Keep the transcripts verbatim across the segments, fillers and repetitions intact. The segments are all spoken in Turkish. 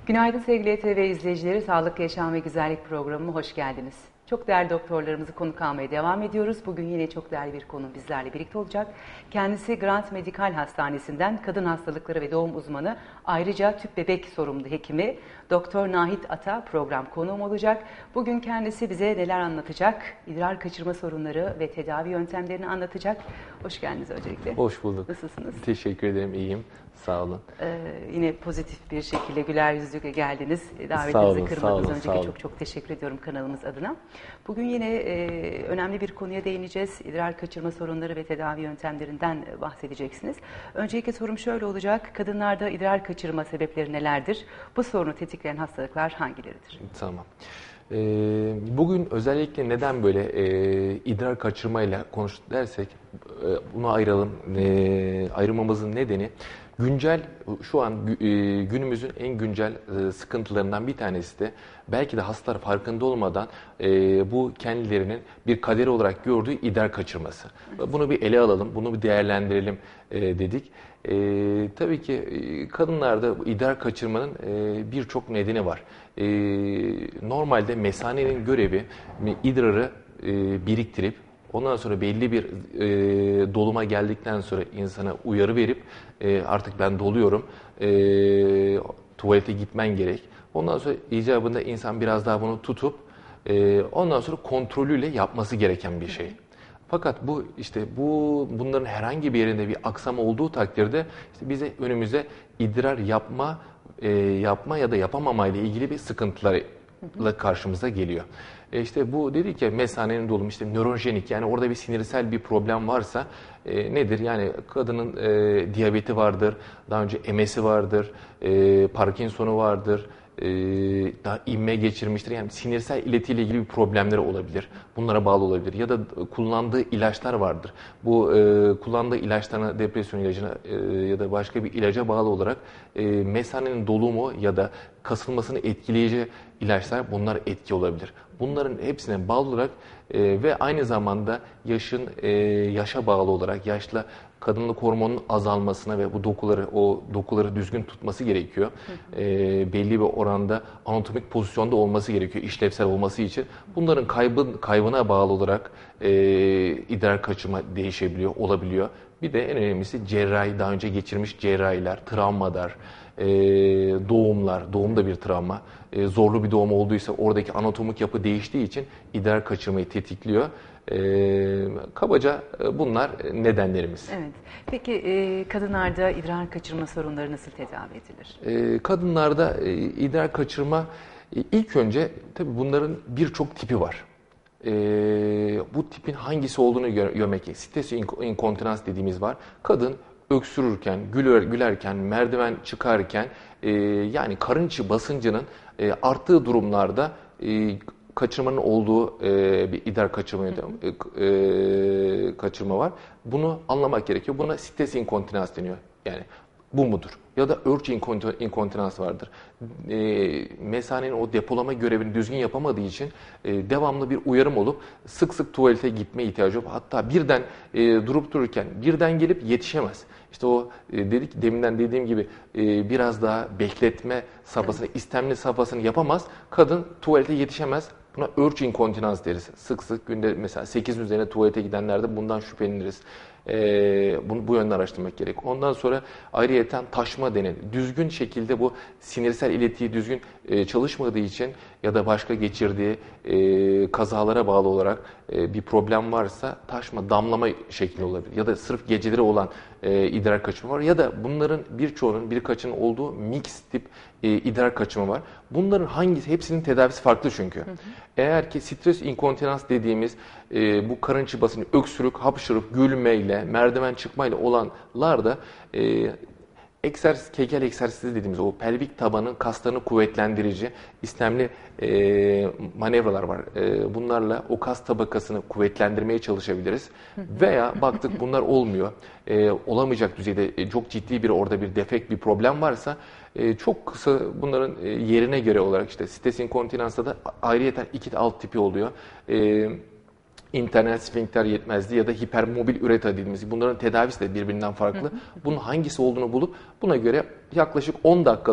Günaydın sevgili E T V izleyicileri. Sağlık, Yaşam ve Güzellik programına hoş geldiniz. Çok değerli doktorlarımızı konuk almaya devam ediyoruz. Bugün yine çok değerli bir konu bizlerle birlikte olacak. Kendisi Grant Medical Hastanesi'nden kadın hastalıkları ve doğum uzmanı, ayrıca tüp bebek sorumlu hekimi Doktor Nahit Ata program konuğum olacak. Bugün kendisi bize neler anlatacak, idrar kaçırma sorunları ve tedavi yöntemlerini anlatacak. Hoş geldiniz öncelikle. Hoş bulduk. Nasılsınız? Teşekkür ederim, iyiyim. Sağ olun. Ee, yine pozitif bir şekilde güler yüzlü geldiniz. Davetinizi sağ olun, kırmadınız. sağ olun, Öncelikle sağ olun. çok çok teşekkür ediyorum kanalımız adına. Bugün yine e, önemli bir konuya değineceğiz. İdrar kaçırma sorunları ve tedavi yöntemlerinden bahsedeceksiniz. Öncelikle sorum şöyle olacak. Kadınlarda idrar kaçırma sebepleri nelerdir? Bu sorunu tetikleyen hastalıklar hangileridir? Tamam. Ee, bugün özellikle neden böyle e, idrar kaçırmayla konuştuk dersek e, bunu ayıralım. E, ayırmamızın nedeni güncel, şu an e, günümüzün en güncel e, sıkıntılarından bir tanesi de belki de hastalar farkında olmadan e, bu kendilerinin bir kaderi olarak gördüğü idrar kaçırması. Bunu bir ele alalım, bunu bir değerlendirelim e, dedik. E, tabii ki e, kadınlarda idrar kaçırmanın e, birçok nedeni var. E, normalde mesanenin görevi idrarı e, biriktirip ondan sonra belli bir e, doluma geldikten sonra insana uyarı verip e, artık ben doluyorum, e, tuvalete gitmen gerek. Ondan sonra icabında insan biraz daha bunu tutup e, ondan sonra kontrolüyle yapması gereken bir şey. Fakat bu işte bu bunların herhangi bir yerinde bir aksama olduğu takdirde işte bize önümüze idrar yapma e, yapma ya da yapamama ile ilgili bir sıkıntılarla karşımıza geliyor. E işte bu dedi ki mesanenin dolumu işte nörojenik, yani orada bir sinirsel bir problem varsa e, nedir? Yani kadının e, diyabeti vardır, daha önce M S'i vardır, e, Parkinson'u vardır, e, daha inme geçirmiştir. Yani sinirsel iletiyle ilgili bir problemleri olabilir. Bunlara bağlı olabilir. Ya da kullandığı ilaçlar vardır. Bu e, kullandığı ilaçlarına, depresyon ilacına e, ya da başka bir ilaca bağlı olarak e, mesanenin dolumu ya da kasılmasını etkileyici ilaçlar, bunlar etki olabilir. Bunların hepsine bağlı olarak e, ve aynı zamanda yaşın e, yaşa bağlı olarak yaşla kadınlık hormonunun azalmasına ve bu dokuları o dokuları düzgün tutması gerekiyor. Hı hı. E, belli bir oranda anatomik pozisyonda olması gerekiyor işlevsel olması için. Bunların kaybın kaybına bağlı olarak e, idrar kaçırma değişebiliyor, olabiliyor. Bir de en önemlisi cerrahi, daha önce geçirmiş cerrahiler, travmalar, e, doğumlar, doğum da bir travma. E, zorlu bir doğum olduysa oradaki anatomik yapı değiştiği için idrar kaçırmayı tetikliyor. E, kabaca bunlar nedenlerimiz. Evet. Peki e, kadınlarda idrar kaçırma sorunları nasıl tedavi edilir? E, kadınlarda e, idrar kaçırma e, ilk önce tabii bunların birçok tipi var. E, bu tipin hangisi olduğunu görmek gerekiyor. Stres inkontinans dediğimiz var. Kadın öksürürken, güler, gülerken, merdiven çıkarken e, yani karın içi basıncının e, arttığı durumlarda e, kaçırmanın olduğu e, bir idrar kaçırma, e, e, kaçırma var. Bunu anlamak gerekiyor. Buna stres inkontinans deniyor. Yani bu mudur? Ya da urge inkontinans vardır. E, mesanenin o depolama görevini düzgün yapamadığı için e, devamlı bir uyarım olup sık sık tuvalete gitme ihtiyacı var. Hatta birden e, durup dururken birden gelip yetişemez. İşte o e, dedik deminden dediğim gibi e, biraz daha bekletme safhasını, istemli safhasını yapamaz. Kadın tuvalete yetişemez. Buna urge inkontinans deriz. Sık sık günde mesela sekizin üzerine tuvalete gidenlerde bundan şüpheleniriz. Ee, bunu bu yönden araştırmak gerek. Ondan sonra ayrıyeten taşma denen, düzgün şekilde bu sinirsel iletiği düzgün e, çalışmadığı için ya da başka geçirdiği e, kazalara bağlı olarak e, bir problem varsa taşma, damlama şekli olabilir. Ya da sırf geceleri olan e, idrar kaçırma var. Ya da bunların birçoğunun, birkaçının olduğu mix tip e, idrar kaçırma var. Bunların hangisi, hepsinin tedavisi farklı çünkü. Hı hı. Eğer ki stres inkontinans dediğimiz e, bu karın içi basıncı, öksürük, hapşırık, gülmeyle, merdiven çıkmayla olanlarda e, egzersiz, Kegel egzersizi dediğimiz o pelvik tabanın kaslarını kuvvetlendirici istemli e, manevralar var. E, bunlarla o kas tabakasını kuvvetlendirmeye çalışabiliriz. Veya baktık bunlar olmuyor, e, olamayacak düzeyde e, çok ciddi bir orada bir defekt, bir problem varsa e, çok kısa bunların e, yerine göre olarak işte stres inkontinansta da ayrıyeten iki alt tipi oluyor. E, İnternal sfinkter yetmezliği ya da hipermobil üreta dediğimiz, bunların tedavisi de birbirinden farklı. Bunun hangisi olduğunu bulup buna göre yaklaşık on dakikalık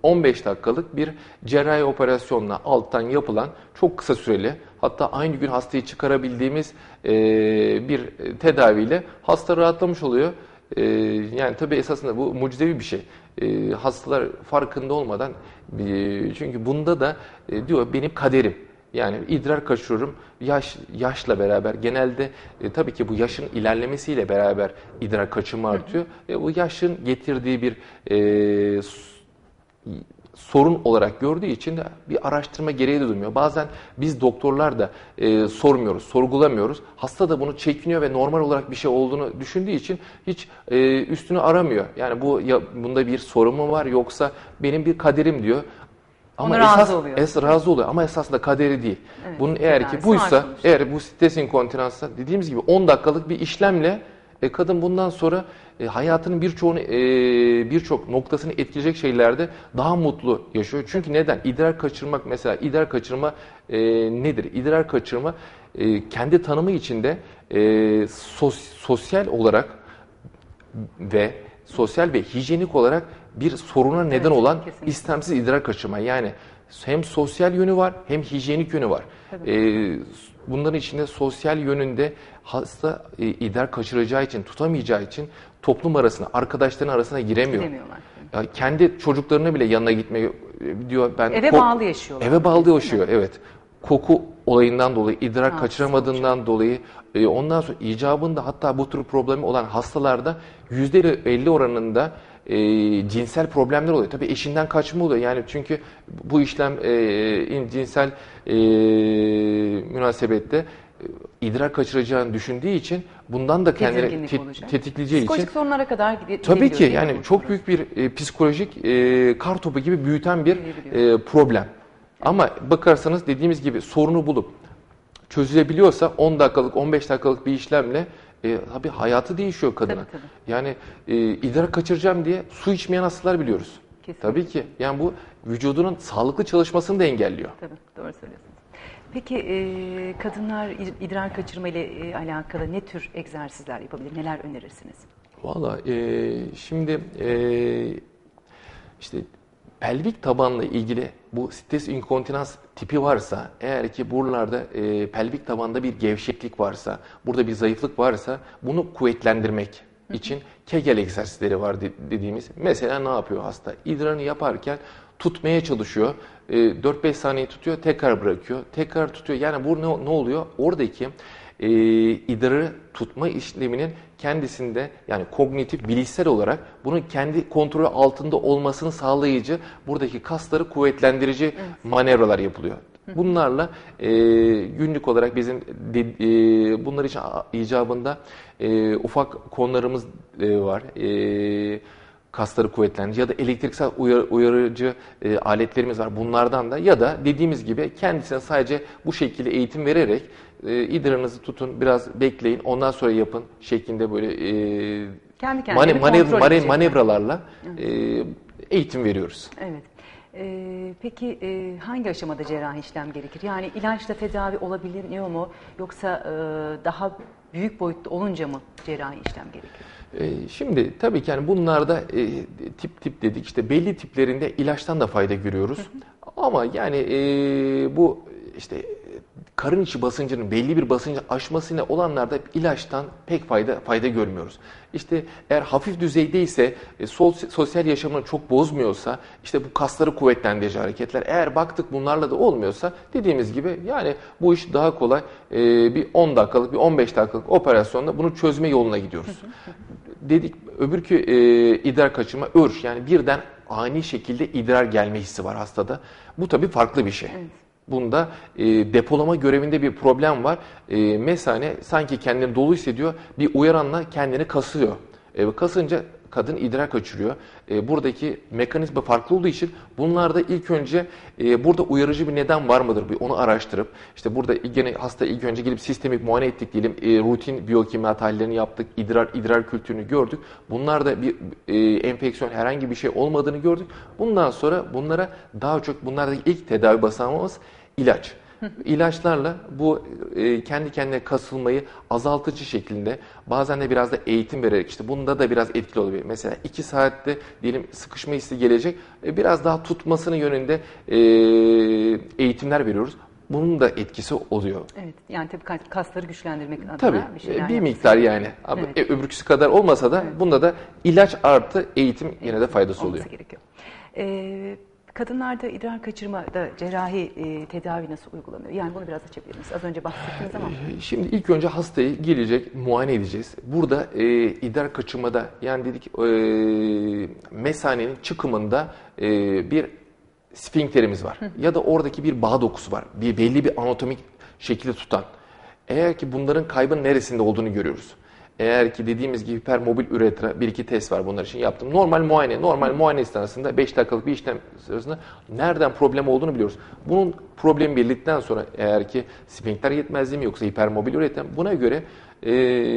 on beş dakikalık bir cerrahi operasyonla alttan yapılan çok kısa süreli, hatta aynı gün hastayı çıkarabildiğimiz e, bir tedaviyle hasta rahatlamış oluyor. E, yani tabii esasında bu mucizevi bir şey. E, hastalar farkında olmadan, e, çünkü bunda da e, diyor benim kaderim. Yani idrar kaçırıyorum, yaş yaşla beraber genelde e, tabii ki bu yaşın ilerlemesiyle beraber idrar kaçırma artıyor. Ve bu yaşın getirdiği bir e, sorun olarak gördüğü için de bir araştırma gereği de duymuyor. Bazen biz doktorlar da e, sormuyoruz, sorgulamıyoruz. Hasta da bunu çekiniyor ve normal olarak bir şey olduğunu düşündüğü için hiç e, üstünü aramıyor. Yani bu ya, bunda bir sorun mu var yoksa benim bir kaderim diyor. Ama Ona esas, razı oluyor. Es, razı oluyor ama esasında kaderi değil. Evet, Bunun eğer ki buysa, eğer bu stres inkontinansa dediğimiz gibi on dakikalık bir işlemle e, kadın bundan sonra e, hayatının birçoğunu e, birçok noktasını etkileyecek şeylerde daha mutlu yaşıyor. Çünkü neden? İdrar kaçırmak, mesela idrar kaçırma e, nedir? İdrar kaçırma e, kendi tanımı içinde e, sos, sosyal olarak ve sosyal ve hijyenik olarak bir soruna neden Evet, olan kesinlikle. istemsiz idrar kaçırma. Yani hem sosyal yönü var hem hijyenik yönü var. Ee, bunların içinde sosyal yönünde hasta e, idrar kaçıracağı için, tutamayacağı için toplum arasına, arkadaşların arasına giremiyor. Gidemiyorlar. Ya kendi çocuklarına bile yanına gitmeyi diyor. Ben Eve kok- bağlı yaşıyorlar. Eve bağlı yaşıyor, evet. Koku olayından dolayı, idrar Ha, kaçıramadığından dolayı, e, ondan sonra icabında hatta bu tür problemi olan hastalarda yüzde elli oranında e, cinsel problemler oluyor. Tabii eşinden kaçma oluyor. Yani çünkü bu işlem e, cinsel e, münasebette e, idrar kaçıracağını düşündüğü için bundan da kendini Tedirginlik te- olacak. tetikleyeceği için. Psikolojik sorunlara kadar gide- Tabii ki gidebiliyor, değil yani mi? çok büyük bir e, psikolojik e, kar topu gibi büyüten bir e, problem. Ama bakarsanız dediğimiz gibi sorunu bulup çözülebiliyorsa on dakikalık, on beş dakikalık bir işlemle e, tabii hayatı değişiyor kadının. Tabii, tabii. Yani e, idrar kaçıracağım diye su içmeyen hastalar biliyoruz. Kesinlikle. Tabii ki. Yani bu vücudunun sağlıklı çalışmasını da engelliyor. Tabii, doğru söylüyorsunuz. Peki e, kadınlar id- idrar kaçırma ile e, alakalı ne tür egzersizler yapabilir? Neler önerirsiniz? Valla e, şimdi e, işte pelvik tabanla ilgili bu stres inkontinans tipi varsa, eğer ki buralarda e, pelvik tabanda bir gevşeklik varsa, burada bir zayıflık varsa bunu kuvvetlendirmek için Kegel egzersizleri var de- dediğimiz. Mesela ne yapıyor hasta? İdrarını yaparken tutmaya çalışıyor. E, dört beş saniye tutuyor, tekrar bırakıyor, tekrar tutuyor. Yani bu ne, ne oluyor? Oradaki e, idrarı tutma işleminin kendisinde, yani kognitif, bilişsel olarak bunun kendi kontrolü altında olmasını sağlayıcı, buradaki kasları kuvvetlendirici evet. manevralar yapılıyor. Bunlarla e, günlük olarak bizim de, e, bunlar için icabında e, ufak konularımız e, var. E, kasları kuvvetlendirici ya da elektriksel uyar, uyarıcı e, aletlerimiz var. Bunlardan da ya da dediğimiz gibi kendisine sadece bu şekilde eğitim vererek e, idrarınızı tutun, biraz bekleyin, ondan sonra yapın şeklinde böyle e, Kendi kendine mane, bir manev, kontrol mane, edecek. manevralarla e, eğitim veriyoruz. Evet. Ee, peki e, hangi aşamada cerrahi işlem gerekir? Yani ilaçla tedavi olabiliyor mu? Yoksa e, daha büyük boyutta olunca mı cerrahi işlem gerekiyor? E, şimdi tabii ki yani bunlarda e, tip tip dedik, işte belli tiplerinde ilaçtan da fayda görüyoruz. Hı hı. Ama yani e, bu işte karın içi basıncının belli bir basıncı aşmasıyla olanlarda ilaçtan pek fayda fayda görmüyoruz. İşte eğer hafif düzeydeyse, e, sosyal yaşamını çok bozmuyorsa, işte bu kasları kuvvetlendirici hareketler, eğer baktık bunlarla da olmuyorsa, dediğimiz gibi yani bu iş daha kolay. E, bir on dakikalık, bir on beş dakikalık operasyonla bunu çözme yoluna gidiyoruz. Dedik öbürkü e, idrar kaçırma, örş, yani birden ani şekilde idrar gelme hissi var hastada. Bu tabii farklı bir şey. Evet. Bunda e, depolama görevinde bir problem var. E, mesane sanki kendini dolu hissediyor, bir uyaranla kendini kasıyor. E, kasınca kadın idrar kaçırıyor. E, buradaki mekanizma farklı olduğu için bunlarda ilk önce e, burada uyarıcı bir neden var mıdır? Bir onu araştırıp, işte burada gene hasta ilk önce gelip sistemik muayene ettik diyelim, e, rutin biyokimya tahlillerini yaptık, idrar idrar kültürünü gördük. Bunlarda bir e, enfeksiyon, herhangi bir şey olmadığını gördük. Bundan sonra bunlara daha çok, bunlardaki ilk tedavi basamağımız ilaç. İlaçlarla bu e, kendi kendine kasılmayı azaltıcı şeklinde, bazen de biraz da eğitim vererek, işte bunda da biraz etkili oluyor. Mesela iki saatte diyelim sıkışma hissi gelecek, e, biraz daha tutmasının yönünde e, eğitimler veriyoruz. Bunun da etkisi oluyor. Evet, yani tabii kasları güçlendirmek adına Tabii, bir şeyler bir yapması miktar gerekiyor. yani. Ama Evet. e, öbürküsü kadar olmasa da Evet. bunda da ilaç artı eğitim yine de faydası Olması oluyor. gerekiyor. Ee, kadınlarda idrar kaçırmada cerrahi e, tedavi nasıl uygulanıyor? Yani bunu biraz açabilir misiniz? Az önce bahsettiniz ama. Şimdi ilk önce hastayı gelecek, muayene edeceğiz. Burada e, idrar kaçırmada, yani dedik e, mesanenin çıkımında e, bir sfinkterimiz var. Ya da oradaki bir bağ dokusu var. Bir belli bir anatomik şekilde tutan. Eğer ki bunların kaybın neresinde olduğunu görüyoruz. Eğer ki dediğimiz gibi hipermobil üretra, bir iki test var bunlar için yaptım. Normal muayene, normal muayene esnasında beş dakikalık bir işlem sırasında nereden problem olduğunu biliyoruz. Bunun problemi belirledikten sonra eğer ki sfinkter yetmezliği mi yoksa hipermobil üretem, buna göre e,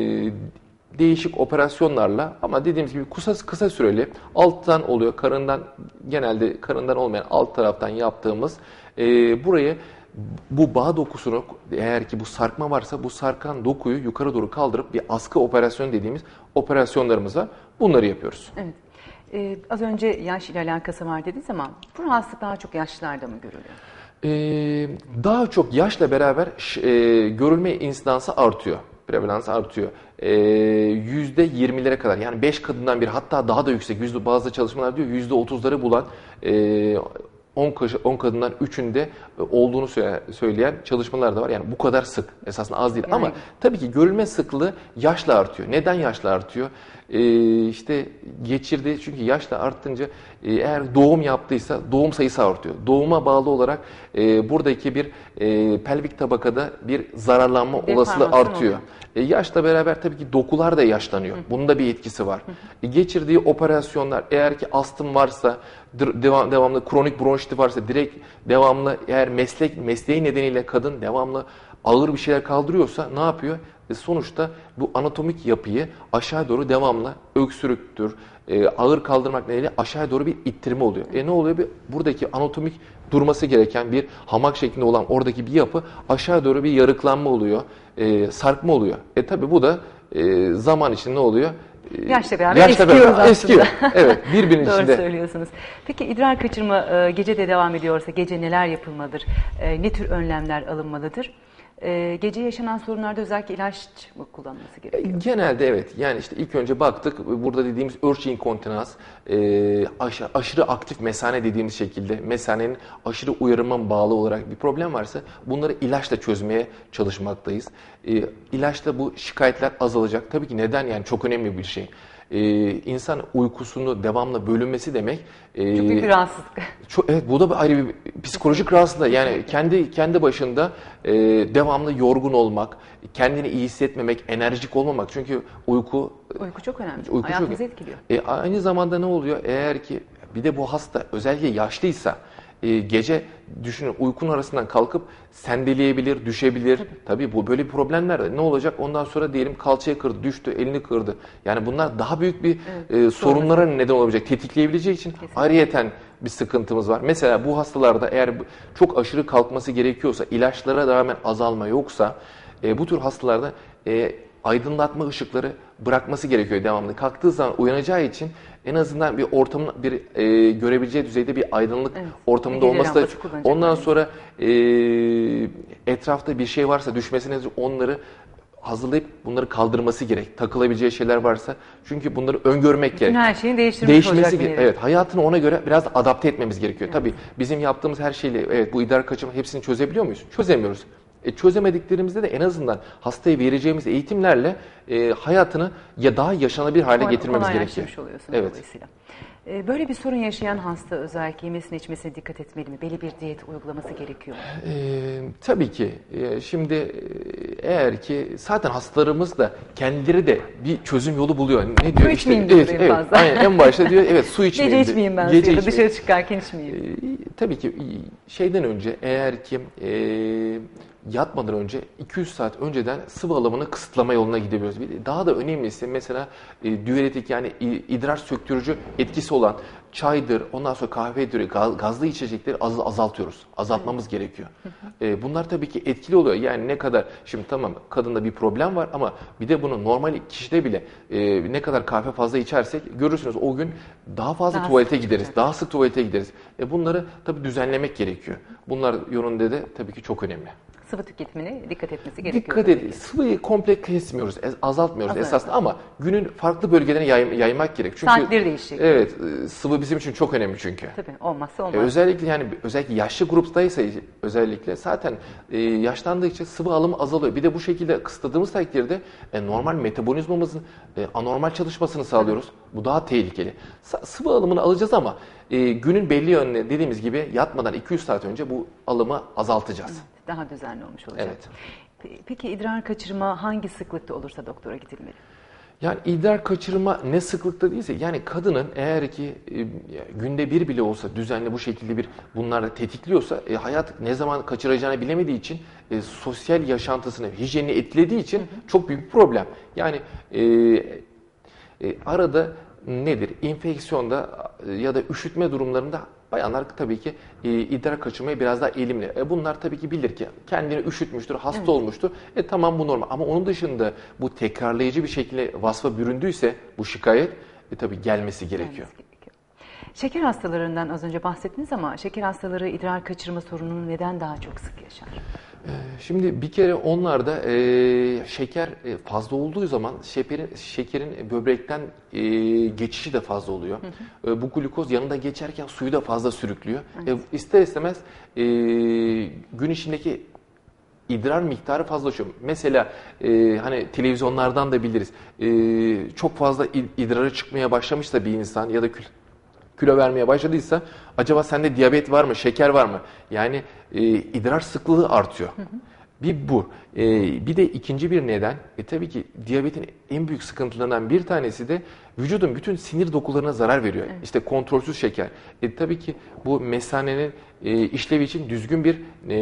değişik operasyonlarla, ama dediğimiz gibi kısa, kısa süreli alttan oluyor, karından, genelde karından olmayan alt taraftan yaptığımız e, burayı, bu bağ dokusunu, eğer ki bu sarkma varsa bu sarkan dokuyu yukarı doğru kaldırıp bir askı operasyonu dediğimiz operasyonlarımız var. Bunları yapıyoruz. Evet. Ee, az önce yaş ile alakası var dediniz ama bu rahatsızlık daha çok yaşlılarda mı görülüyor? Ee, daha çok yaşla beraber e, görülme insidansı artıyor. Prevalans artıyor. Ee, yüzde yirmilere kadar, yani beş kadından bir, hatta daha da yüksek, yüzde, bazı çalışmalar diyor yüzde otuzları bulan, e, on kadından üçünde olduğunu söyleyen çalışmalar da var. Yani bu kadar sık, esasında az değil. Yani. Ama tabii ki görülme sıklığı yaşla artıyor. Neden yaşla artıyor? Ee, işte geçirdiği, çünkü yaşla artınca e, eğer doğum yaptıysa doğum sayısı artıyor. Doğuma bağlı olarak e, buradaki bir e, pelvik tabakada bir zararlanma olasılığı artıyor. E, yaşla beraber tabii ki dokular da yaşlanıyor. Hı. Bunun da bir etkisi var. E, geçirdiği operasyonlar, eğer ki astım varsa, devam, devamlı kronik bronşiti varsa, direkt devamlı, eğer meslek mesleği nedeniyle kadın devamlı ağır bir şeyler kaldırıyorsa ne yapıyor? E, sonuçta bu anatomik yapıyı aşağı doğru devamlı öksürüktür, e, ağır kaldırmak nedeniyle aşağı doğru bir ittirme oluyor. E ne oluyor? Bir, buradaki anatomik durması gereken bir hamak şeklinde olan oradaki bir yapı aşağı doğru bir yarıklanma oluyor, e, sarkma oluyor. E tabi bu da e, zaman içinde ne oluyor? Yaşla beraber Yaşla eskiyoruz beraber aslında. Eskiyor. Evet, birbirinin Doğru içinde. söylüyorsunuz. Peki idrar kaçırma e, gece de devam ediyorsa gece neler yapılmalıdır? E, ne tür önlemler alınmalıdır? E, gece yaşanan sorunlarda özellikle ilaç mı kullanılması gerekiyor? Genelde evet. Yani işte ilk önce baktık, burada dediğimiz urge incontinence, e, aşırı, aşırı aktif mesane dediğimiz şekilde, mesanenin aşırı uyarıma bağlı olarak bir problem varsa bunları ilaçla çözmeye çalışmaktayız. E, ilaçla bu şikayetler azalacak. Tabii ki neden? Yani çok önemli bir şey. Ee, insan uykusunu devamlı bölünmesi demek. E, çok büyük bir rahatsızlık. Çok, evet, bu da bir ayrı bir psikolojik rahatsızlık. Yani kendi kendi başında e, devamlı yorgun olmak, kendini iyi hissetmemek, enerjik olmamak. Çünkü uyku uyku çok önemli. Uyku Hayatımızı çok, etkiliyor. E, aynı zamanda ne oluyor? Eğer ki bir de bu hasta özellikle yaşlıysa, e, gece düşünün uykunun arasından kalkıp sendeleyebilir, düşebilir. Tabii. Tabii bu böyle bir problemler var. Ne olacak? Ondan sonra diyelim kalçayı kırdı, düştü, elini kırdı. Yani bunlar daha büyük bir evet, e, sorunlara neden olabilecek, tetikleyebileceği için kesinlikle ayrıyeten bir sıkıntımız var. Mesela bu hastalarda eğer çok aşırı kalkması gerekiyorsa, ilaçlara rağmen azalma yoksa, e, bu tür hastalarda e, aydınlatma ışıkları bırakması gerekiyor devamlı. Kalktığı zaman uyanacağı için en azından bir ortamın bir e, görebileceği düzeyde bir aydınlık evet, ortamında olması da, ondan sonra e, etrafta bir şey varsa düşmesine onları hazırlayıp bunları kaldırması gerek. Takılabileceği şeyler varsa, çünkü bunları öngörmek bütün gerek. her şeyin değiştirmiş Değişmesi olacak. Evet, hayatını ona göre biraz adapte etmemiz gerekiyor. Evet. Tabii bizim yaptığımız her şeyle evet bu idrar kaçırma hepsini çözebiliyor muyuz? Çözemiyoruz. E, çözemediklerimizde de en azından hastaya vereceğimiz eğitimlerle e, hayatını ya daha yaşanabilir hale getirmemiz gerekiyor. Evet. Dolayısıyla. E, böyle bir sorun yaşayan hasta özellikle yemesine içmesine dikkat etmeli mi? Belli bir diyet uygulaması gerekiyor mu? E, tabii ki. E, şimdi e, eğer ki zaten hastalarımız da kendileri de bir çözüm yolu buluyor. Ne diyor? Su işte, içmeyeyim evet, evet, fazla. Aynen, en başta diyor evet su içmeyeyim. Gece içmeyeyim ben Gece suyu, dışarı çıkarken içmeyeyim. E, tabii ki şeyden önce eğer ki e, yatmadan önce iki üç saat önceden sıvı alımını kısıtlama yoluna gidebiliyoruz. Daha da önemlisi mesela e, diüretik, yani idrar söktürücü etkisi olan çaydır, ondan sonra kahvedir, gaz- gazlı içecekleri az, azaltıyoruz. Azaltmamız gerekiyor. E, bunlar tabii ki etkili oluyor. Yani ne kadar, şimdi tamam kadında bir problem var ama bir de bunu normal kişide bile e, ne kadar kahve fazla içersek görürsünüz o gün daha fazla Daha tuvalete sık gideriz. çıkacak. Daha sık tuvalete gideriz. E, bunları tabii düzenlemek gerekiyor. Bunlar yönünde de tabii ki çok önemli. Sıvı tüketimine dikkat etmesi gerekiyor. Dikkat tabii edin. ki. Sıvıyı komple kesmiyoruz, ez- azaltmıyoruz Azalt- esasında ama günün farklı bölgelerine yay- yaymak gerek. Çünkü Saatleri değişecek. evet, e, sıvı bizim için çok önemli çünkü. Tabii olmazsa E, olmaz. özellikle yani özellikle yaşlı gruptaysa özellikle zaten e, yaşlandıkça sıvı alımı azalıyor. Bir de bu şekilde kısıtladığımız takdirde e, normal metabolizmamızın e, anormal çalışmasını sağlıyoruz. Bu daha tehlikeli. Sa- sıvı alımını alacağız ama e, günün belli yönüne dediğimiz gibi yatmadan iki üç saat önce bu alımı azaltacağız. Daha düzenli olmuş olacak. Evet. Pe- Peki idrar kaçırma hangi sıklıkta olursa doktora gidilmeli? Yani idrar kaçırma ne sıklıkta değilse yani kadının eğer ki e, günde bir bile olsa düzenli bu şekilde bir bunları tetikliyorsa e, hayat ne zaman kaçıracağını bilemediği için e, sosyal yaşantısını, hijyenini etkilediği için çok büyük bir problem. Yani e, e, arada nedir? İnfeksiyonda e, ya da üşütme durumlarında bayanlar tabii ki e, idrar kaçırmaya biraz daha eğilimli. E, bunlar tabii ki bilir ki kendini üşütmüştür, hasta Evet. olmuştur. E tamam bu normal. Ama onun dışında bu tekrarlayıcı bir şekilde vasfa büründüyse bu şikayet e, tabii gelmesi gerekiyor. Gelmesi gerekiyor. Şeker hastalarından az önce bahsettiniz ama şeker hastaları idrar kaçırma sorununu neden daha çok sık yaşar? Şimdi bir kere onlarda e, şeker e, fazla olduğu zaman şekerin, şekerin böbrekten e, geçişi de fazla oluyor. Hı hı. E, bu glukoz yanında geçerken suyu da fazla sürüklüyor. Evet. E, ister istemez e, gün içindeki idrar miktarı fazlalaşıyor. Mesela e, hani televizyonlardan da biliriz. E, çok fazla id- idrarı çıkmaya başlamışsa bir insan ya da kül kilo vermeye başladıysa acaba sende diyabet var mı, şeker var mı? Yani e, idrar sıklığı artıyor. Hı hı. Bir bu. E, bir de ikinci bir neden, e, tabii ki diyabetin en büyük sıkıntılarından bir tanesi de vücudun bütün sinir dokularına zarar veriyor. Evet. İşte kontrolsüz şeker. E, tabii ki bu mesanenin e, işlevi için düzgün bir e,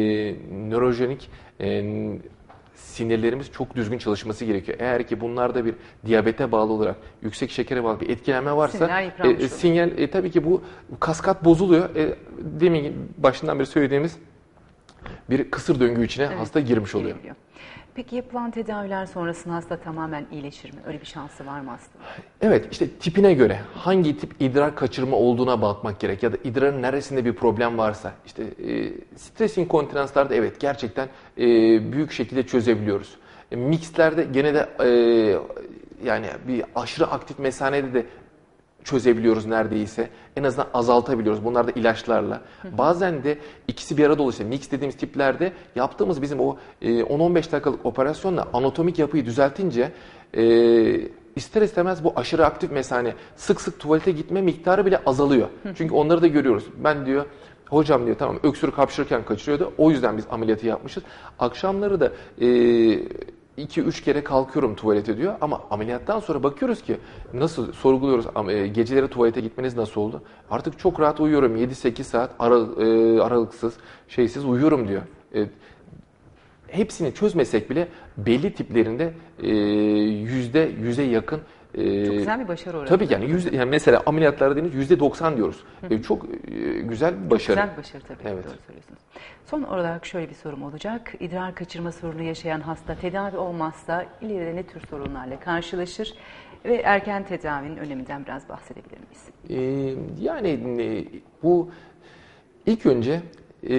nörojenik e, sinirlerimiz çok düzgün çalışması gerekiyor. Eğer ki bunlarda bir diyabete bağlı olarak yüksek şekere bağlı bir etkilenme varsa e, sinyal e, tabii ki bu kaskat bozuluyor. E, demin başından beri söylediğimiz bir kısır döngü içine evet, hasta girmiş oluyor. Gelebiliyor. Peki yapılan tedaviler sonrasında hasta tamamen iyileşir mi? Öyle bir şansı var mı hastanın? Evet, işte tipine göre hangi tip idrar kaçırma olduğuna bakmak gerek ya da idrarın neresinde bir problem varsa işte e, stres inkontinenslarda evet gerçekten e, büyük şekilde çözebiliyoruz. E, mixlerde gene de e, yani bir aşırı aktif mesanede de çözebiliyoruz neredeyse. En azından azaltabiliyoruz. Bunlar da ilaçlarla. Hı hı. Bazen de ikisi bir arada oluyor. Mix dediğimiz tiplerde yaptığımız bizim o on on beş dakikalık operasyonla anatomik yapıyı düzeltince e, ister istemez bu aşırı aktif mesane sık sık tuvalete gitme miktarı bile azalıyor. Hı hı. Çünkü onları da görüyoruz. Ben diyor hocam diyor tamam öksürük hapşırırken kaçırıyordu. O yüzden biz ameliyatı yapmışız. Akşamları da e, iki üç kere kalkıyorum tuvalete diyor ama ameliyattan sonra bakıyoruz ki nasıl sorguluyoruz geceleri tuvalete gitmeniz nasıl oldu? Artık çok rahat uyuyorum yedi sekiz saat ara, e, aralıksız şeysiz uyuyorum diyor. E, hepsini çözmesek bile belli tiplerinde e, yüzde yüze yakın e, çok güzel bir başarı oranı. Tabii yani, yüzde, yani mesela ameliyatlarda dediğimiz yüzde doksan diyoruz. E, çok e, güzel bir başarı. Çok güzel bir başarı tabii. Evet. Doğru söylüyorsunuz. Son olarak şöyle bir sorum olacak. İdrar kaçırma sorunu yaşayan hasta tedavi olmazsa ileride ne tür sorunlarla karşılaşır ve erken tedavinin öneminden biraz bahsedebilir miyiz? Ee, yani e, bu ilk önce e,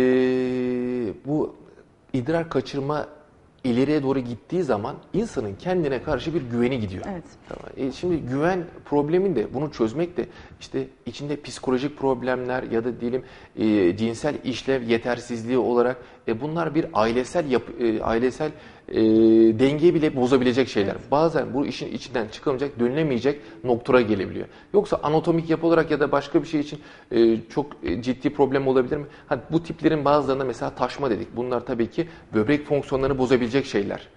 bu idrar kaçırma ileriye doğru gittiği zaman insanın kendine karşı bir güveni gidiyor. Evet. Tamam. E şimdi güven problemin de bunu çözmek de işte içinde psikolojik problemler ya da diyelim e, cinsel işlev yetersizliği olarak e, bunlar bir ailesel yapı, e, ailesel e, dengeyi bile bozabilecek şeyler. Evet. Bazen bu işin içinden çıkamayacak, dönülemeyecek noktura gelebiliyor. Yoksa anatomik yapı olarak ya da başka bir şey için e, çok e, ciddi problem olabilir mi? Ha, bu tiplerin bazılarında mesela taşma dedik. Bunlar tabii ki böbrek fonksiyonlarını bozabilecek şeyler.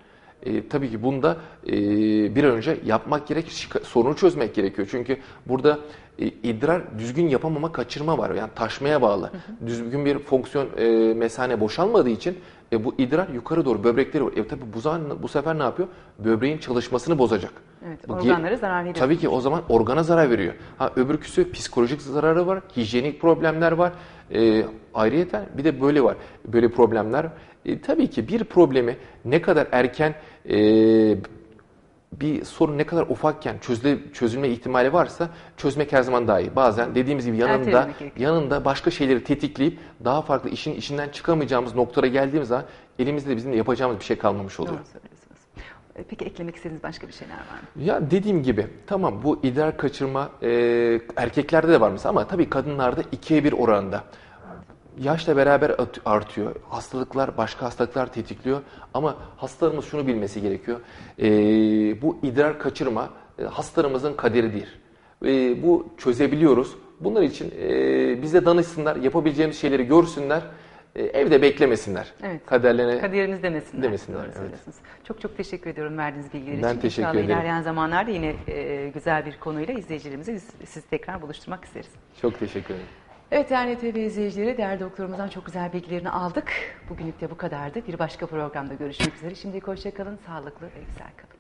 E, tabii ki bunda e, bir an önce yapmak gerek, şika- sorunu çözmek gerekiyor. Çünkü burada e, idrar düzgün yapamama, kaçırma var. Yani taşmaya bağlı. Hı hı. Düzgün bir fonksiyon e, mesane boşalmadığı için e, bu idrar yukarı doğru böbrekleri var. E, tabii bu, zaman, bu sefer ne yapıyor? Böbreğin çalışmasını bozacak. Evet, Bu organlara zarar veriyor. Tabii ki o zaman organa zarar veriyor. Ha, öbürküsü psikolojik zararı var, hijyenik problemler var. E, ayrıyeten bir de böyle var, böyle problemler. E, tabii ki bir problemi ne kadar erken, e, bir sorun ne kadar ufakken çözüle, çözülme ihtimali varsa çözmek her zaman daha iyi. Bazen dediğimiz gibi yanında yanında başka şeyleri tetikleyip daha farklı işin içinden çıkamayacağımız noktalara geldiğimiz zaman elimizde de bizim de yapacağımız bir şey kalmamış oluyor. Doğru söylüyorsunuz. Peki eklemek istediğiniz başka bir şeyler var mı? Ya dediğim gibi tamam, bu idrar kaçırma e, erkeklerde de var mesela, ama tabii kadınlarda ikiye bir oranında. Yaşla beraber artıyor. Hastalıklar, başka hastalıklar tetikliyor. Ama hastalarımız şunu bilmesi gerekiyor. E, bu idrar kaçırma e, hastalarımızın kaderidir. E, bu çözebiliyoruz. Bunlar için e, bize danışsınlar, yapabileceğimiz şeyleri görsünler. E, evde beklemesinler. Evet. Kaderlerine Kaderiniz demesinler. demesinler. Doğru evet. söylüyorsunuz. Çok çok teşekkür ediyorum verdiğiniz bilgiler için. Ben teşekkür İnşallah ederim. ilerleyen zamanlarda yine e, güzel bir konuyla izleyicilerimizi sizi tekrar buluşturmak isteriz. Çok teşekkür ederim. Evet, değerli T V izleyicileri, değerli doktorumuzdan çok güzel bilgilerini aldık. Bugünlük de bu kadardı. Bir başka programda görüşmek üzere. Şimdilik hoşça kalın, sağlıklı ve güzel kalın.